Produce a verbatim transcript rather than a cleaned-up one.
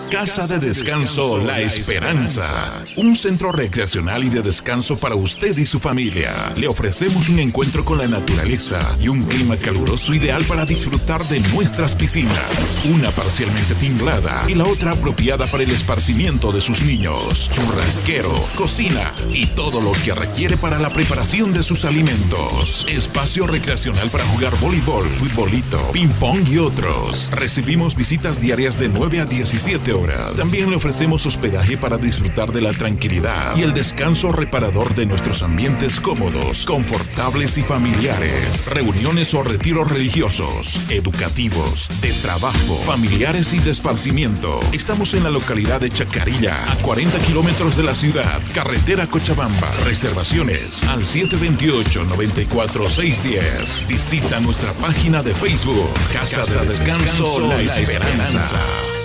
Casa de Descanso La Esperanza, un centro recreacional y de descanso para usted y su familia. Le ofrecemos un encuentro con la naturaleza y un clima caluroso ideal para disfrutar de nuestras piscinas, una parcialmente tinglada y la otra apropiada para el esparcimiento de sus niños, churrasquero, cocina y todo lo que requiere para la preparación de sus alimentos. Espacio recreacional para jugar voleibol, futbolito, ping pong y otros. Recibimos visitas diarias de nueve a diecisiete horas. También le ofrecemos hospedaje para disfrutar de la tranquilidad y el descanso reparador de nuestros ambientes cómodos, confortables y familiares. Reuniones o retiros religiosos, educativos, de trabajo, familiares y de esparcimiento. Estamos en la localidad de Chacarilla, a cuarenta kilómetros de la ciudad, carretera Cochabamba. Reservaciones al siete dos ocho, nueve cuatro seis uno cero. Visita nuestra página de Facebook, Casa, Casa de Descanso, de Descanso La Esperanza. La Esperanza.